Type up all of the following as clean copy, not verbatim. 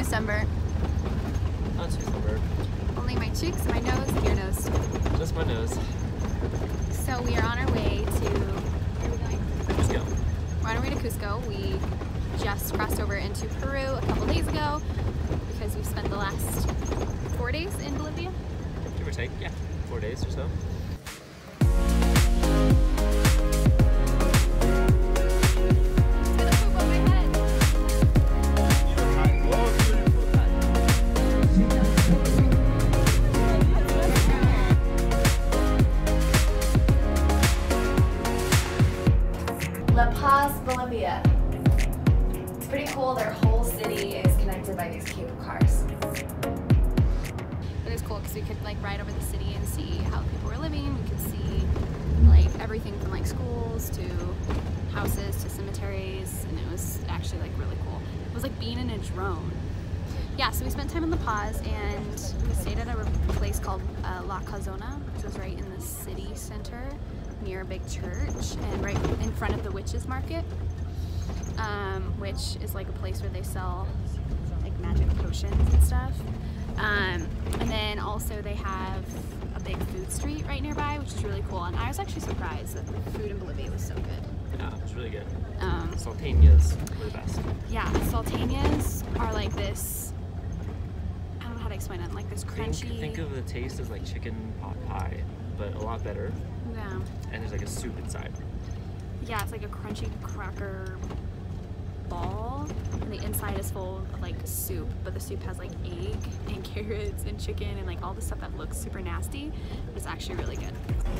sunburnt. Not too sunburned. Only my cheeks and my nose and your nose. Just my nose. So we are on our way to, where are we going? Cusco. We're on our way to Cusco. We just crossed over into Peru a couple days ago because we've spent the last 4 days in Bolivia. Give or take, yeah. 4 days or so. La Paz, Bolivia. It's pretty cool. Their whole city is connected by these cable cars. It was cool because we could like ride over the city and see how people were living. We could see like everything from like schools to houses to cemeteries, and it was actually like really cool. It was like being in a drone. Yeah, so we spent time in La Paz and we stayed at a place called La Casona, which was right in the city center near a big church and right in front of the witches market, which is like a place where they sell like magic potions and stuff. And then also they have a big food street right nearby, which is really cool. And I was actually surprised that the food in Bolivia was so good. Yeah, it was really good. Salteñas were the best. Yeah, salteñas are like this, I don't know how to explain it, like this crunchy. Think of the taste as like chicken pot pie, but a lot better. Yeah. And there's like a soup inside. Yeah, it's like a crunchy cracker ball, and the inside is full of like soup, but the soup has like egg and carrots and chicken and like all the stuff that looks super nasty, but it's actually really good.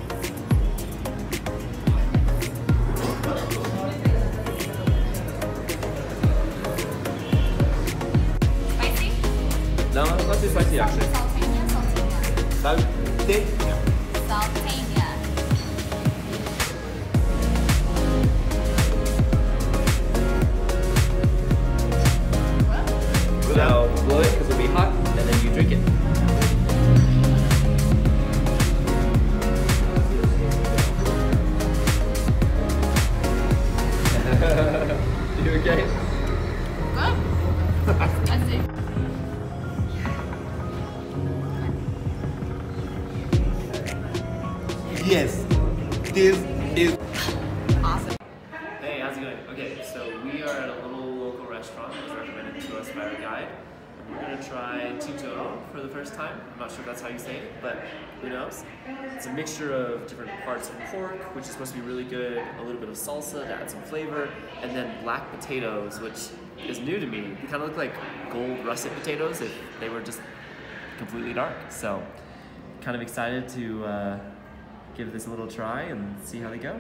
Spicy? No, it's not too spicy actually. Salteña, Salteña. Salteña. Now blow it because it'll be hot, and then you drink it. You okay? Good. Spicy. Yes, this is Awesome. Hey, how's it going? Okay, so we are at a little local restaurant that was recommended to us by our guide. And we're gonna try chicharrón for the first time. I'm not sure if that's how you say it, but who knows? It's a mixture of different parts of pork, which is supposed to be really good, a little bit of salsa to add some flavor, and then black potatoes, which is new to me. They kind of look like gold russet potatoes if they were just completely dark. So, kind of excited to give this a little try and see how they go.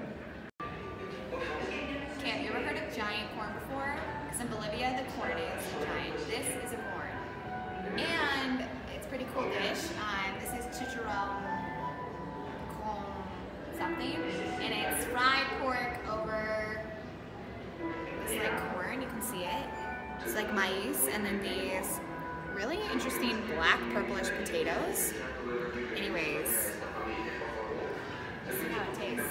Okay, have you ever heard of giant corn before? Because in Bolivia, the corn is giant. This is a corn. And it's a pretty cool dish. This is chicharrón con something. And it's fried pork over this like corn. You can see it. It's like maize. And then these really interesting black purplish potatoes. Anyways, let's see how it tastes.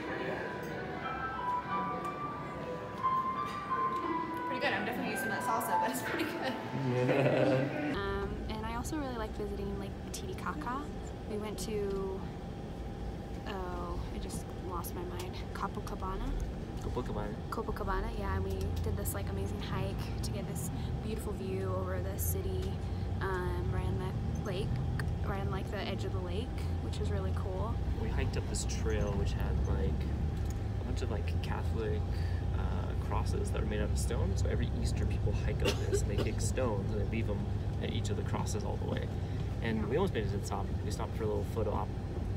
Pretty good. I'm definitely using that salsa, but it's pretty good. And I also really like visiting Lake Titicaca. We went to, oh, I just lost my mind, Copacabana. Copacabana, yeah, and we did this like amazing hike to get this beautiful view over the city, right on the lake, right on like the edge of the lake, which was really cool. We hiked up this trail which had like a bunch of like Catholic crosses that were made out of stone. So every Easter people hike up this and they take stones and they leave them at each of the crosses all the way. And we almost made it to the top. We stopped for a little photo op,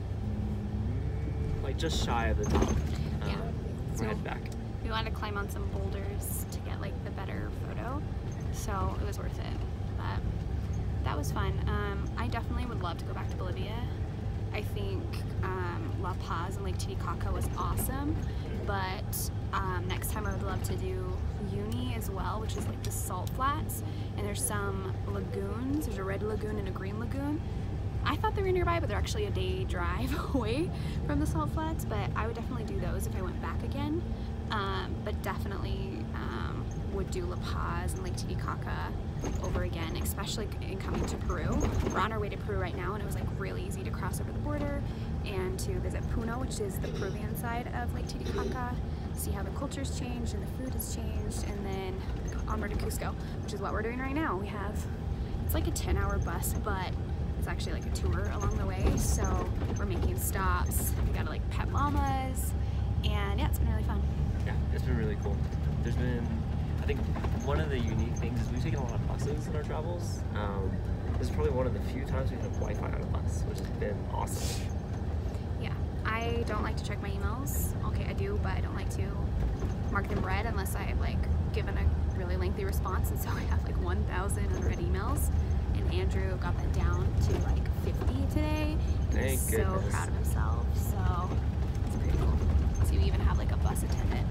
like just shy of the top. Yeah. We're heading back. We wanted to climb on some boulders to get like the better photo, so it was worth it. But that was fun. I definitely would love to go back to Bolivia. I think La Paz and Lake Titicaca was awesome, but next time I would love to do Uyuni as well, which is like the salt flats, and there's some lagoons. There's a red lagoon and a green lagoon. I thought they were nearby, but they're actually a day drive away from the salt flats, but I would definitely do those if I went back again. but definitely would do La Paz and Lake Titicaca over again, especially in coming to Peru. We're on our way to Peru right now, and it was like really easy to cross over the border and to visit Puno, which is the Peruvian side of Lake Titicaca, see how the culture's changed and the food has changed, and then onward to Cusco, which is what we're doing right now. We have, it's like a 10-hour bus, but it's actually like a tour along the way, so we're making stops. We gotta like pet llamas, and yeah, it's been really fun. Yeah, it's been really cool. There's been, I think one of the unique things is we've taken a lot of buses in our travels. This is probably one of the few times we've had Wi-Fi on a bus, which has been awesome. Yeah, I don't like to check my emails. Okay, I do, but I don't like to mark them red unless I've like given a really lengthy response, and so I have like 1,000 unread emails, and Andrew got that down to like 50 today. He's so proud of himself, so it's pretty cool. So we even have like a bus attendant.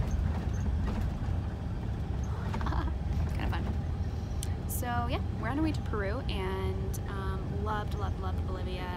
Kind of fun. So yeah, we're on our way to Peru, and loved Bolivia.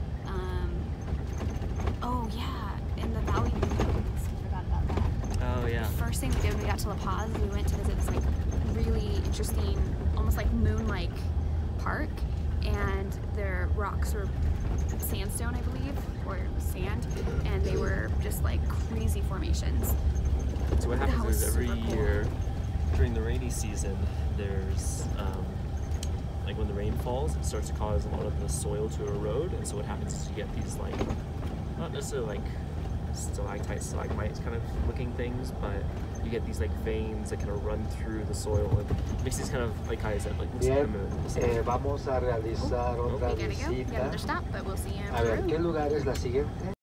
Oh yeah, in the Valley Moons, forgot about that. Oh yeah. First thing we did when we got to La Paz, we went to visit this like really interesting, almost like moon-like park, and their rocks were sandstone, I believe, or sand, and they were just like crazy formations. So what happens is every year during the rainy season, there's like when the rain falls, it starts to cause a lot of the soil to erode, and so what happens is you get these like, not necessarily like stalactites, stalagmites kind of looking things, but you get these like veins that kind of run through the soil and makes these kind of, like Kai said, like looks like the moon. Vamos a realizar otra We gotta go. We got another visita. stop, but we'll see you in A ver, Peru. ¿qué lugar es la siguiente?